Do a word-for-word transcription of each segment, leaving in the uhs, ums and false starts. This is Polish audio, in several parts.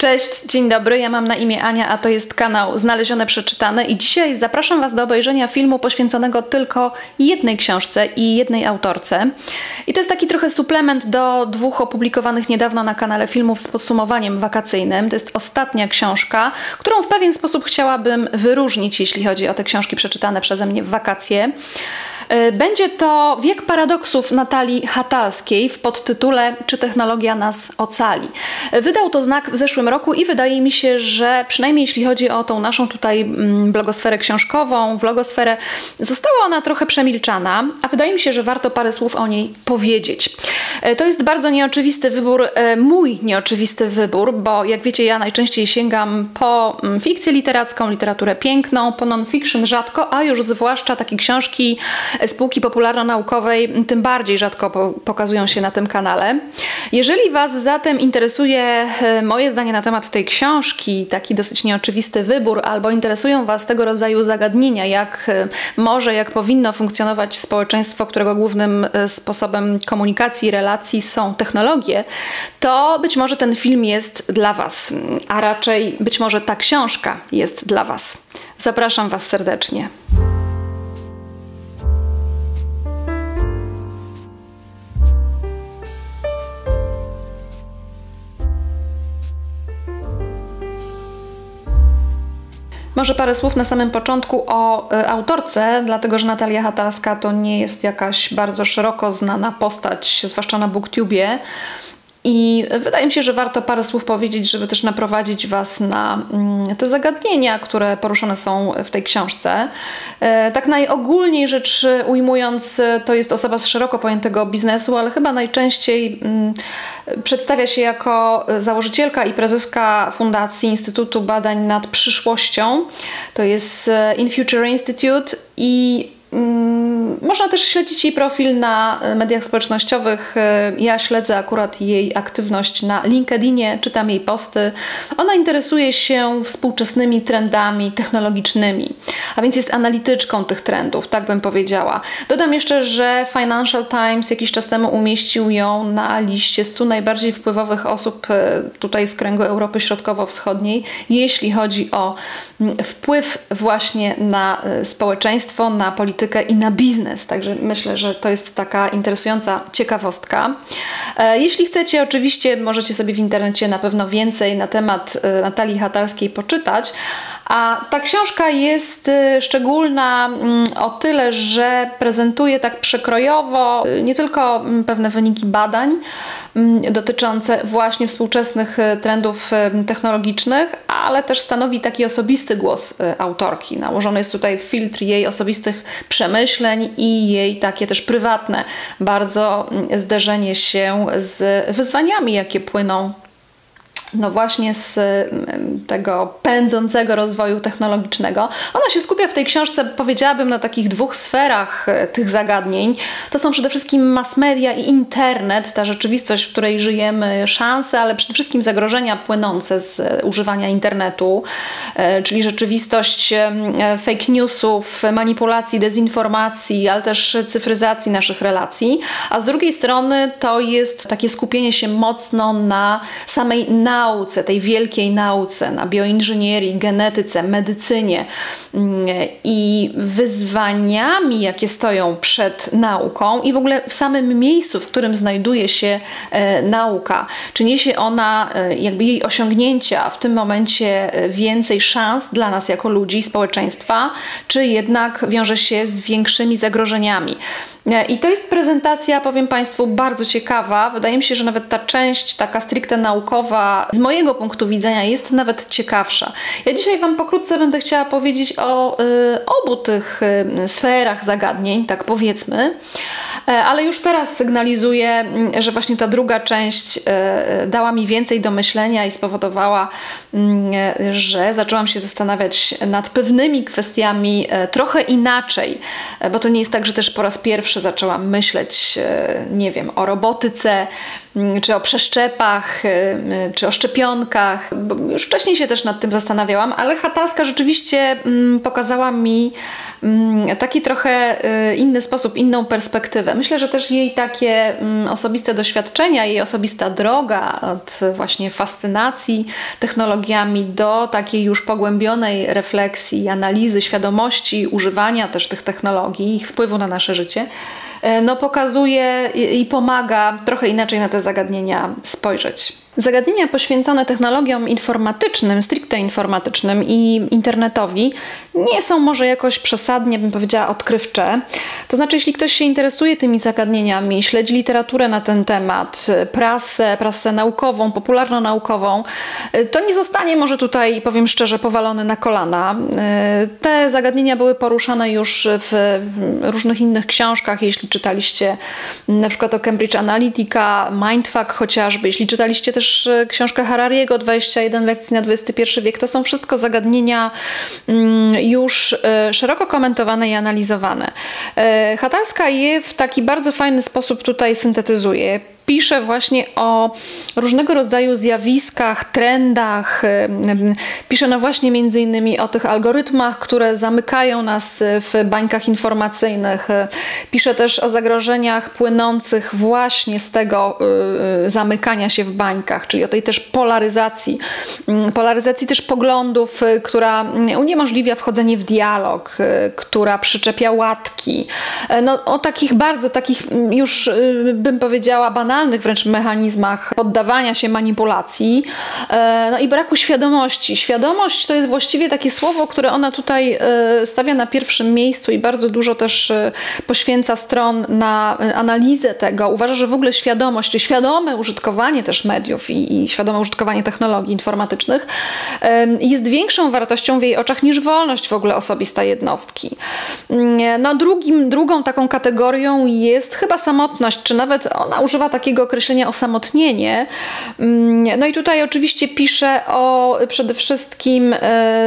Cześć, dzień dobry, ja mam na imię Ania, a to jest kanał Znalezione Przeczytane i dzisiaj zapraszam Was do obejrzenia filmu poświęconego tylko jednej książce i jednej autorce. I to jest taki trochę suplement do dwóch opublikowanych niedawno na kanale filmów z podsumowaniem wakacyjnym. To jest ostatnia książka, którą w pewien sposób chciałabym wyróżnić, jeśli chodzi o te książki przeczytane przeze mnie w wakacje. Będzie to Wiek Paradoksów Natalii Hatalskiej w podtytule Czy technologia nas ocali? Wydał to Znak w zeszłym roku i wydaje mi się, że przynajmniej jeśli chodzi o tą naszą tutaj blogosferę książkową, vlogosferę, została ona trochę przemilczana, a wydaje mi się, że warto parę słów o niej powiedzieć. To jest bardzo nieoczywisty wybór, mój nieoczywisty wybór, bo jak wiecie, ja najczęściej sięgam po fikcję literacką, literaturę piękną, po non-fiction rzadko, a już zwłaszcza takie książki z półki popularno-naukowej tym bardziej rzadko po pokazują się na tym kanale. Jeżeli Was zatem interesuje moje zdanie na temat tej książki, taki dosyć nieoczywisty wybór, albo interesują Was tego rodzaju zagadnienia, jak może, jak powinno funkcjonować społeczeństwo, którego głównym sposobem komunikacji i relacji są technologie, to być może ten film jest dla Was, a raczej być może ta książka jest dla Was. Zapraszam Was serdecznie. Może parę słów na samym początku o y, autorce, dlatego że Natalia Hatalska to nie jest jakaś bardzo szeroko znana postać, zwłaszcza na BookTubie. I wydaje mi się, że warto parę słów powiedzieć, żeby też naprowadzić Was na mm, te zagadnienia, które poruszone są w tej książce. E, tak najogólniej rzecz ujmując, to jest osoba z szeroko pojętego biznesu, ale chyba najczęściej mm, przedstawia się jako założycielka i prezeska Fundacji Instytutu Badań nad Przyszłością. To jest In Future Institute i można też śledzić jej profil na mediach społecznościowych. Ja śledzę akurat jej aktywność na LinkedInie, czytam jej posty. Ona interesuje się współczesnymi trendami technologicznymi, a więc jest analityczką tych trendów, tak bym powiedziała. Dodam jeszcze, że Financial Times jakiś czas temu umieścił ją na liście stu najbardziej wpływowych osób tutaj z kręgu Europy Środkowo-Wschodniej, jeśli chodzi o wpływ właśnie na społeczeństwo, na politykę i na biznes. Także myślę, że to jest taka interesująca ciekawostka. Jeśli chcecie, oczywiście możecie sobie w internecie na pewno więcej na temat Natalii Hatalskiej poczytać. A ta książka jest szczególna o tyle, że prezentuje tak przekrojowo nie tylko pewne wyniki badań dotyczące właśnie współczesnych trendów technologicznych, ale też stanowi taki osobisty głos autorki. Nałożony jest tutaj filtr jej osobistych przemyśleń i jej takie też prywatne bardzo zderzenie się z wyzwaniami, jakie płyną no właśnie z tego pędzącego rozwoju technologicznego. Ona się skupia w tej książce, powiedziałabym, na takich dwóch sferach tych zagadnień. To są przede wszystkim mass media i internet, ta rzeczywistość, w której żyjemy, szanse, ale przede wszystkim zagrożenia płynące z używania internetu, czyli rzeczywistość fake newsów, manipulacji, dezinformacji, ale też cyfryzacji naszych relacji. A z drugiej strony to jest takie skupienie się mocno na samej nauce, nauce, tej wielkiej nauce, na bioinżynierii, genetyce, medycynie i wyzwaniami, jakie stoją przed nauką i w ogóle w samym miejscu, w którym znajduje się e, nauka. Czy niesie ona, e, jakby jej osiągnięcia w tym momencie więcej szans dla nas jako ludzi, społeczeństwa, czy jednak wiąże się z większymi zagrożeniami. E, I to jest prezentacja, powiem Państwu, bardzo ciekawa. Wydaje mi się, że nawet ta część taka stricte naukowa z mojego punktu widzenia jest nawet ciekawsza. Ja dzisiaj Wam pokrótce będę chciała powiedzieć o y, obu tych y, sferach zagadnień, tak powiedzmy, y, ale już teraz sygnalizuję, y, że właśnie ta druga część y, dała mi więcej do myślenia i spowodowała, y, że zaczęłam się zastanawiać nad pewnymi kwestiami y, trochę inaczej, y, bo to nie jest tak, że też po raz pierwszy zaczęłam myśleć, y, nie wiem, o robotyce, czy o przeszczepach, czy o szczepionkach. Bo już wcześniej się też nad tym zastanawiałam, ale Hatalska rzeczywiście pokazała mi taki trochę inny sposób, inną perspektywę. Myślę, że też jej takie osobiste doświadczenia, jej osobista droga od właśnie fascynacji technologiami do takiej już pogłębionej refleksji, analizy, świadomości używania też tych technologii, ich wpływu na nasze życie, no pokazuje i pomaga trochę inaczej na te zagadnienia spojrzeć. Zagadnienia poświęcone technologiom informatycznym, stricte informatycznym i internetowi nie są może jakoś przesadnie, bym powiedziała, odkrywcze. To znaczy, jeśli ktoś się interesuje tymi zagadnieniami, śledzi literaturę na ten temat, prasę, prasę naukową, popularno-naukową, to nie zostanie może tutaj, powiem szczerze, powalony na kolana. Te zagadnienia były poruszane już w różnych innych książkach, jeśli czytaliście na przykład o Cambridge Analytica, Mindfuck chociażby, jeśli czytaliście też książkę Harariego dwadzieścia jeden lekcji na dwudziesty pierwszy wiek. To są wszystko zagadnienia już szeroko komentowane i analizowane. Hatalska je w taki bardzo fajny sposób tutaj syntetyzuje. Pisze właśnie o różnego rodzaju zjawiskach, trendach. Pisze no właśnie między innymi o tych algorytmach, które zamykają nas w bańkach informacyjnych. Pisze też o zagrożeniach płynących właśnie z tego zamykania się w bańkach, czyli o tej też polaryzacji. Polaryzacji też poglądów, która uniemożliwia wchodzenie w dialog, która przyczepia łatki. No, o takich bardzo, takich już bym powiedziała banalnych wręcz mechanizmach poddawania się manipulacji, no i braku świadomości. Świadomość to jest właściwie takie słowo, które ona tutaj stawia na pierwszym miejscu i bardzo dużo też poświęca stron na analizę tego. Uważa, że w ogóle świadomość, czy świadome użytkowanie też mediów i, i świadome użytkowanie technologii informatycznych jest większą wartością w jej oczach niż wolność w ogóle osobista jednostki. No drugim, drugą taką kategorią jest chyba samotność, czy nawet ona używa takiego określenia osamotnienie. No i tutaj oczywiście pisze o przede wszystkim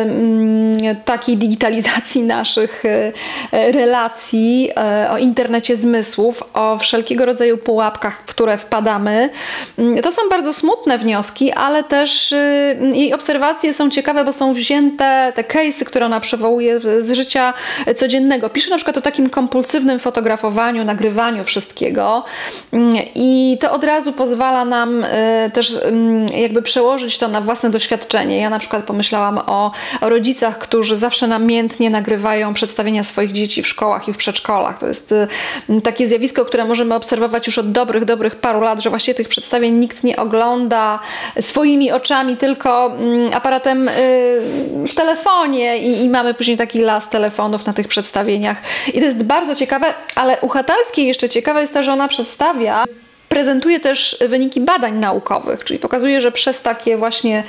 takiej digitalizacji naszych relacji, o internecie zmysłów, o wszelkiego rodzaju pułapkach, w które wpadamy. To są bardzo smutne wnioski, ale też jej obserwacje są ciekawe, bo są wzięte te case'y, które ona przywołuje z życia codziennego. Pisze na przykład o takim kompulsywnym fotografowaniu, nagrywaniu wszystkiego i to od razu pozwala nam y, też y, jakby przełożyć to na własne doświadczenie. Ja na przykład pomyślałam o, o rodzicach, którzy zawsze namiętnie nagrywają przedstawienia swoich dzieci w szkołach i w przedszkolach. To jest y, takie zjawisko, które możemy obserwować już od dobrych, dobrych paru lat, że właściwie tych przedstawień nikt nie ogląda swoimi oczami, tylko y, aparatem y, w telefonie i, i mamy później taki las telefonów na tych przedstawieniach. I to jest bardzo ciekawe, ale u Hatalskiej jeszcze ciekawe jest to, że ona przedstawia prezentuje też wyniki badań naukowych, czyli pokazuje, że przez takie właśnie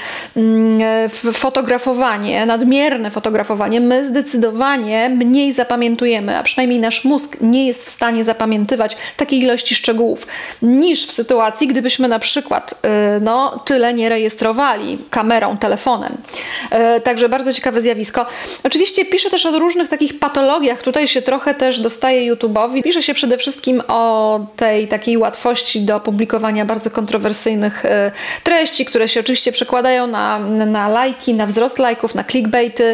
fotografowanie, nadmierne fotografowanie, my zdecydowanie mniej zapamiętujemy, a przynajmniej nasz mózg nie jest w stanie zapamiętywać takiej ilości szczegółów, niż w sytuacji, gdybyśmy na przykład no, tyle nie rejestrowali kamerą, telefonem. Także bardzo ciekawe zjawisko. Oczywiście pisze też o różnych takich patologiach, tutaj się trochę też dostaje YouTube'owi. Pisze się przede wszystkim o tej takiej łatwości do publikowania bardzo kontrowersyjnych treści, które się oczywiście przekładają na, na lajki, na wzrost lajków, na clickbaity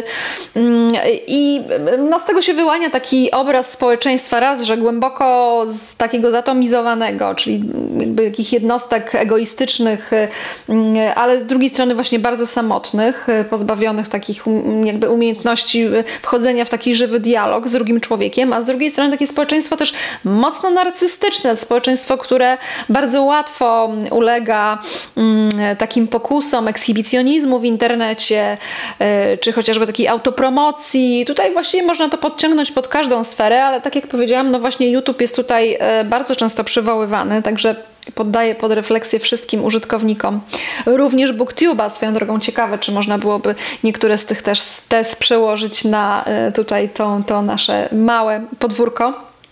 i no, z tego się wyłania taki obraz społeczeństwa raz, że głęboko z takiego zatomizowanego, czyli jakby jakich jednostek egoistycznych, ale z drugiej strony właśnie bardzo samotnych, pozbawionych takich jakby umiejętności wchodzenia w taki żywy dialog z drugim człowiekiem, a z drugiej strony takie społeczeństwo też mocno narcystyczne, społeczeństwo, które bardzo łatwo ulega mm, takim pokusom ekshibicjonizmu w internecie, y, czy chociażby takiej autopromocji. Tutaj właściwie można to podciągnąć pod każdą sferę, ale tak jak powiedziałam, no właśnie YouTube jest tutaj y, bardzo często przywoływany, także poddaję pod refleksję wszystkim użytkownikom. Również BookTube'a, swoją drogą ciekawe, czy można byłoby niektóre z tych też tez przełożyć na y, tutaj to, to nasze małe podwórko.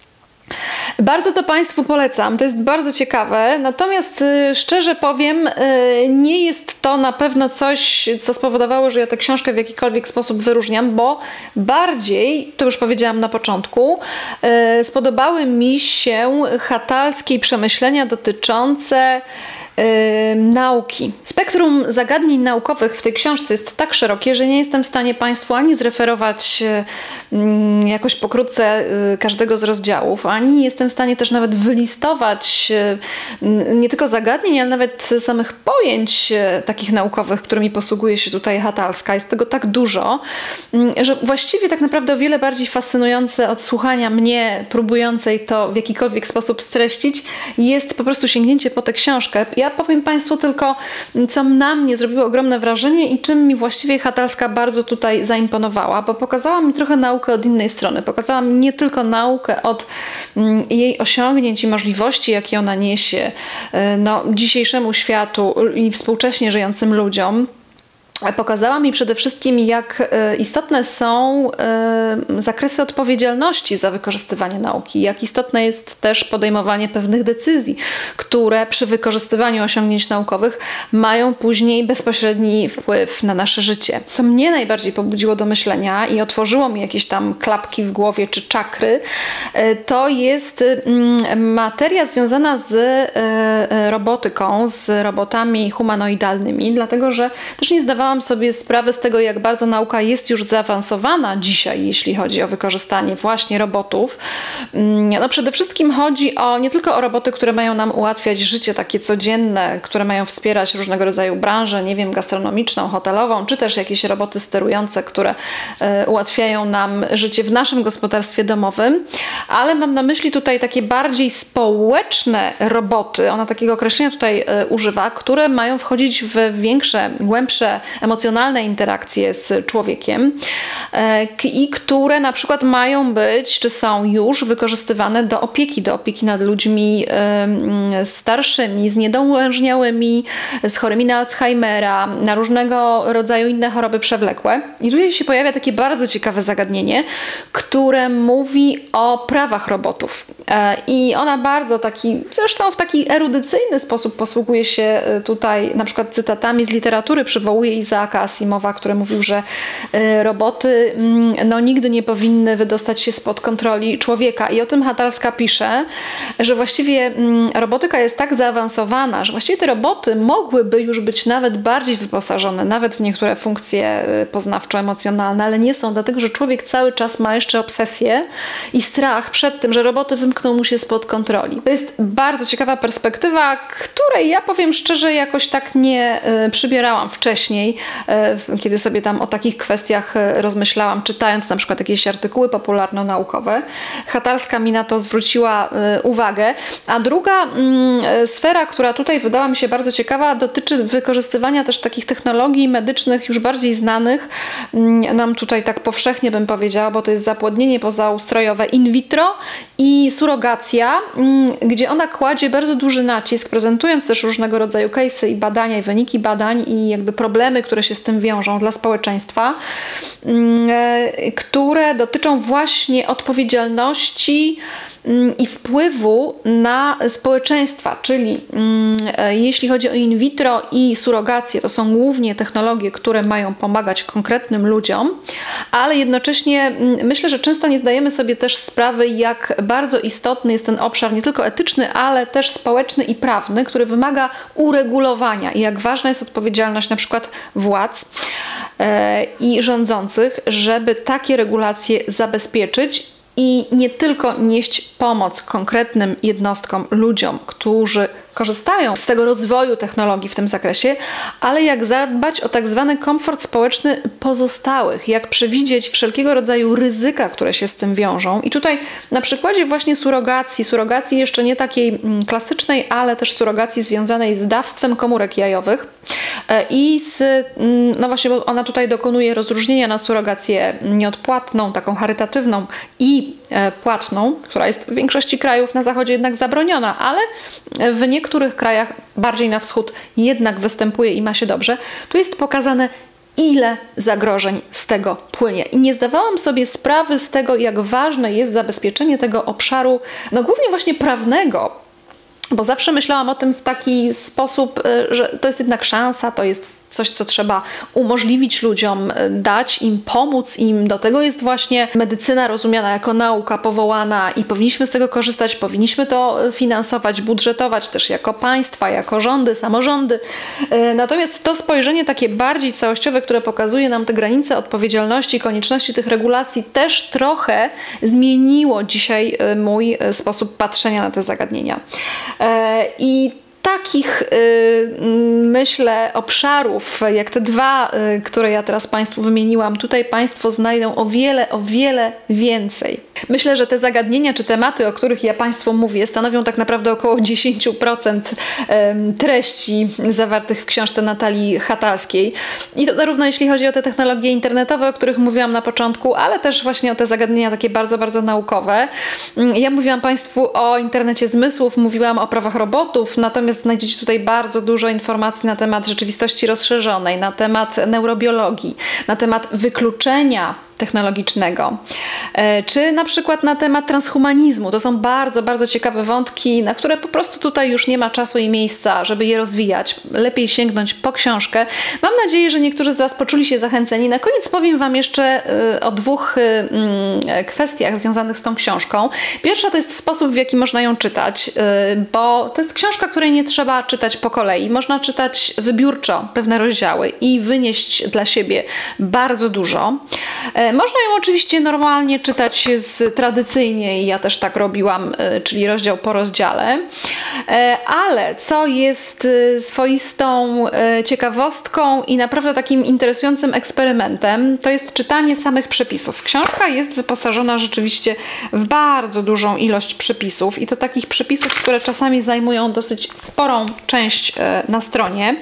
Bardzo to Państwu polecam, to jest bardzo ciekawe, natomiast y, szczerze powiem, y, nie jest to na pewno coś, co spowodowało, że ja tę książkę w jakikolwiek sposób wyróżniam, bo bardziej, to już powiedziałam na początku, y, spodobały mi się Hatalskiej przemyślenia dotyczące Yy, nauki. Spektrum zagadnień naukowych w tej książce jest tak szerokie, że nie jestem w stanie Państwu ani zreferować yy, jakoś pokrótce yy, każdego z rozdziałów, ani nie jestem w stanie też nawet wylistować yy, nie tylko zagadnień, ale nawet samych pojęć yy, takich naukowych, którymi posługuje się tutaj Hatalska. Jest tego tak dużo, yy, że właściwie tak naprawdę o wiele bardziej fascynujące od słuchania mnie, próbującej to w jakikolwiek sposób streścić, jest po prostu sięgnięcie po tę książkę. Ja powiem Państwu tylko, co na mnie zrobiło ogromne wrażenie i czym mi właściwie Hatalska bardzo tutaj zaimponowała, bo pokazała mi trochę naukę od innej strony. Pokazała mi nie tylko naukę od mm, jej osiągnięć i możliwości, jakie ona niesie no, dzisiejszemu światu i współcześnie żyjącym ludziom. Pokazała mi przede wszystkim, jak istotne są zakresy odpowiedzialności za wykorzystywanie nauki, jak istotne jest też podejmowanie pewnych decyzji, które przy wykorzystywaniu osiągnięć naukowych mają później bezpośredni wpływ na nasze życie. Co mnie najbardziej pobudziło do myślenia i otworzyło mi jakieś tam klapki w głowie czy czakry, to jest materia związana z robotyką, z robotami humanoidalnymi, dlatego że też nie zdawałam sobie sprawę z tego, jak bardzo nauka jest już zaawansowana dzisiaj, jeśli chodzi o wykorzystanie właśnie robotów. No przede wszystkim chodzi o nie tylko o roboty, które mają nam ułatwiać życie takie codzienne, które mają wspierać różnego rodzaju branże, nie wiem, gastronomiczną, hotelową, czy też jakieś roboty sterujące, które y, ułatwiają nam życie w naszym gospodarstwie domowym, ale mam na myśli tutaj takie bardziej społeczne roboty, ona takiego określenia tutaj y, używa, które mają wchodzić w większe, głębsze emocjonalne interakcje z człowiekiem i które na przykład mają być, czy są już wykorzystywane do opieki, do opieki nad ludźmi starszymi, z niedołężniałymi, z chorymi na Alzheimera, na różnego rodzaju inne choroby przewlekłe. I tutaj się pojawia takie bardzo ciekawe zagadnienie, które mówi o prawach robotów. I ona bardzo taki, zresztą w taki erudycyjny sposób posługuje się tutaj na przykład cytatami z literatury, przywołuje Izaaka Asimowa, który mówił, że roboty no, nigdy nie powinny wydostać się spod kontroli człowieka. I o tym Hatalska pisze, że właściwie robotyka jest tak zaawansowana, że właściwie te roboty mogłyby już być nawet bardziej wyposażone, nawet w niektóre funkcje poznawczo-emocjonalne, ale nie są, dlatego że człowiek cały czas ma jeszcze obsesję i strach przed tym, że roboty wymkną mu się spod kontroli. To jest bardzo ciekawa perspektywa, której ja powiem szczerze jakoś tak nie przybierałam wcześniej, kiedy sobie tam o takich kwestiach rozmyślałam, czytając na przykład jakieś artykuły popularno-naukowe. Hatalska mi na to zwróciła uwagę. A druga sfera, która tutaj wydała mi się bardzo ciekawa, dotyczy wykorzystywania też takich technologii medycznych już bardziej znanych nam tutaj tak powszechnie bym powiedziała, bo to jest zapłodnienie pozaustrojowe in vitro i surogacja, gdzie ona kładzie bardzo duży nacisk, prezentując też różnego rodzaju case'y i badania, i wyniki badań i jakby problemy, które się z tym wiążą dla społeczeństwa, które dotyczą właśnie odpowiedzialności i wpływu na społeczeństwa, czyli jeśli chodzi o in vitro i surrogację, to są głównie technologie, które mają pomagać konkretnym ludziom, ale jednocześnie myślę, że często nie zdajemy sobie też sprawy, jak bardzo istotny jest ten obszar nie tylko etyczny, ale też społeczny i prawny, który wymaga uregulowania i jak ważna jest odpowiedzialność na przykład władz i rządzących, żeby takie regulacje zabezpieczyć i nie tylko nieść pomoc konkretnym jednostkom, ludziom, którzy korzystają z tego rozwoju technologii w tym zakresie, ale jak zadbać o tak zwany komfort społeczny pozostałych, jak przewidzieć wszelkiego rodzaju ryzyka, które się z tym wiążą. I tutaj na przykładzie właśnie surogacji, surogacji jeszcze nie takiej klasycznej, ale też surogacji związanej z dawstwem komórek jajowych i z, no właśnie, bo ona tutaj dokonuje rozróżnienia na surrogację nieodpłatną, taką charytatywną i płatną, która jest w większości krajów na zachodzie jednak zabroniona, ale w niektórych krajach, bardziej na wschód, jednak występuje i ma się dobrze. Tu jest pokazane, ile zagrożeń z tego płynie. I nie zdawałam sobie sprawy z tego, jak ważne jest zabezpieczenie tego obszaru, no głównie właśnie prawnego, bo zawsze myślałam o tym w taki sposób, że to jest jednak szansa, to jest coś, co trzeba umożliwić ludziom, dać im, pomóc im. Do tego jest właśnie medycyna rozumiana jako nauka powołana i powinniśmy z tego korzystać, powinniśmy to finansować, budżetować też jako państwa, jako rządy, samorządy. Natomiast to spojrzenie takie bardziej całościowe, które pokazuje nam te granice odpowiedzialności, konieczności tych regulacji, też trochę zmieniło dzisiaj mój sposób patrzenia na te zagadnienia. I takich, myślę, obszarów, jak te dwa, które ja teraz Państwu wymieniłam, tutaj Państwo znajdą o wiele, o wiele więcej. Myślę, że te zagadnienia czy tematy, o których ja Państwu mówię, stanowią tak naprawdę około dziesięć procent treści zawartych w książce Natalii Hatalskiej. I to zarówno jeśli chodzi o te technologie internetowe, o których mówiłam na początku, ale też właśnie o te zagadnienia takie bardzo, bardzo naukowe. Ja mówiłam Państwu o internecie zmysłów, mówiłam o prawach robotów, natomiast znajdziecie tutaj bardzo dużo informacji na temat rzeczywistości rozszerzonej, na temat neurobiologii, na temat wykluczenia technologicznego, czy na przykład na temat transhumanizmu. To są bardzo, bardzo ciekawe wątki, na które po prostu tutaj już nie ma czasu i miejsca, żeby je rozwijać. Lepiej sięgnąć po książkę. Mam nadzieję, że niektórzy z Was poczuli się zachęceni. Na koniec powiem Wam jeszcze o dwóch kwestiach związanych z tą książką. Pierwsza to jest sposób, w jaki można ją czytać, bo to jest książka, której nie trzeba czytać po kolei. Można czytać wybiórczo pewne rozdziały i wynieść dla siebie bardzo dużo. Można ją oczywiście normalnie czytać z tradycyjnie i ja też tak robiłam, czyli rozdział po rozdziale, ale co jest swoistą ciekawostką i naprawdę takim interesującym eksperymentem, to jest czytanie samych przepisów. Książka jest wyposażona rzeczywiście w bardzo dużą ilość przepisów i to takich przepisów, które czasami zajmują dosyć sporą część na stronie.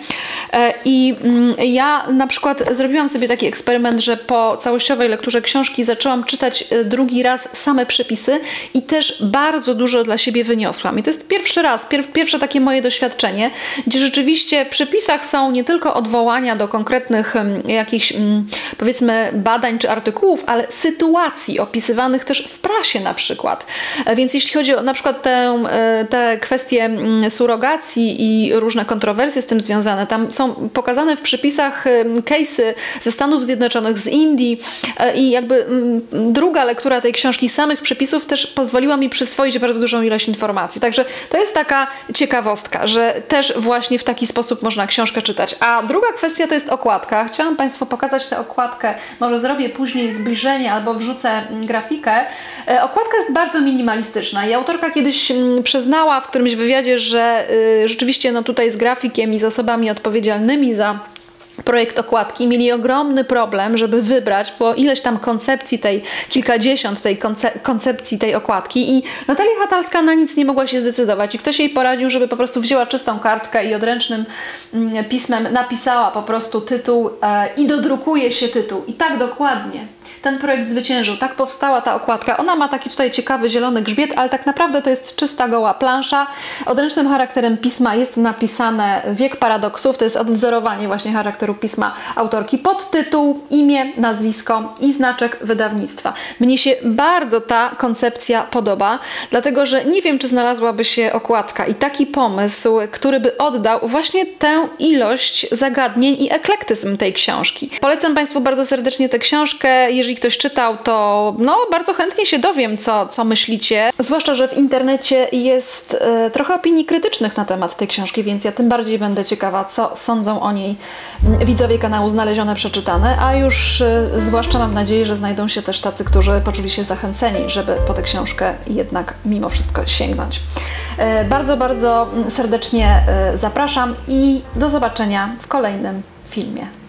I ja na przykład zrobiłam sobie taki eksperyment, że po całościowej lekturze książki zaczęłam czytać drugi raz same przepisy i też bardzo dużo dla siebie wyniosłam. I to jest pierwszy raz, pier pierwsze takie moje doświadczenie, gdzie rzeczywiście w przepisach są nie tylko odwołania do konkretnych jakichś, powiedzmy, badań czy artykułów, ale sytuacji opisywanych też w prasie na przykład. Więc jeśli chodzi o na przykład tę, te kwestie surogacji i różne kontrowersje z tym związane, tam są pokazane w przepisach case'y ze Stanów Zjednoczonych, z Indii, i jakby druga lektura tej książki, samych przepisów, też pozwoliła mi przyswoić bardzo dużą ilość informacji. Także to jest taka ciekawostka, że też właśnie w taki sposób można książkę czytać. A druga kwestia to jest okładka. Chciałam Państwu pokazać tę okładkę. Może zrobię później zbliżenie albo wrzucę grafikę. Okładka jest bardzo minimalistyczna i autorka kiedyś przyznała w którymś wywiadzie, że rzeczywiście no tutaj z grafikiem i z osobami odpowiedzialnymi za projekt okładki mieli ogromny problem, żeby wybrać, bo ileś tam koncepcji tej, kilkadziesiąt tej konce koncepcji tej okładki i Natalia Hatalska na nic nie mogła się zdecydować i ktoś jej poradził, żeby po prostu wzięła czystą kartkę i odręcznym mm, pismem napisała po prostu tytuł e, i dodrukuje się tytuł. I tak dokładnie ten projekt zwyciężył. Tak powstała ta okładka. Ona ma taki tutaj ciekawy zielony grzbiet, ale tak naprawdę to jest czysta goła plansza. Odręcznym charakterem pisma jest napisane Wiek paradoksów. To jest odwzorowanie właśnie charakteru pisma autorki. Podtytuł, imię, nazwisko i znaczek wydawnictwa. Mnie się bardzo ta koncepcja podoba, dlatego że nie wiem, czy znalazłaby się okładka i taki pomysł, który by oddał właśnie tę ilość zagadnień i eklektyzm tej książki. Polecam Państwu bardzo serdecznie tę książkę. Jeżeli ktoś czytał, to no, bardzo chętnie się dowiem, co, co myślicie. Zwłaszcza, że w internecie jest e, trochę opinii krytycznych na temat tej książki, więc ja tym bardziej będę ciekawa, co sądzą o niej widzowie kanału Znalezione Przeczytane, a już e, zwłaszcza mam nadzieję, że znajdą się też tacy, którzy poczuli się zachęceni, żeby po tę książkę jednak mimo wszystko sięgnąć. E, bardzo, bardzo serdecznie e, zapraszam i do zobaczenia w kolejnym filmie.